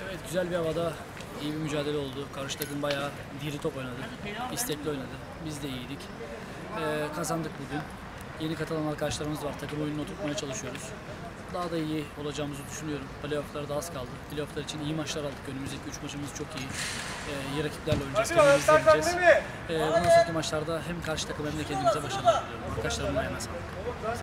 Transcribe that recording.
Evet, güzel bir havada iyi bir mücadele oldu. Karşı takım bayağı diri top oynadı. İstekli oynadı. Biz de iyiydik. Kazandık bugün. Yeni katılan arkadaşlarımız var. Takım oyununu oturtmaya çalışıyoruz. Daha da iyi olacağımızı düşünüyorum. Playoff'lara da az kaldı. Playoff'lar için iyi maçlar aldık. Önümüzdeki 3 maçımız çok iyi. İyi rakiplerle oynayacağız. Kendimizi izleyeceğiz. Bundan sonraki maçlarda hem karşı takım hem de kendimize başarılar diliyorum. Arkadaşlarımın ayağına sağlık.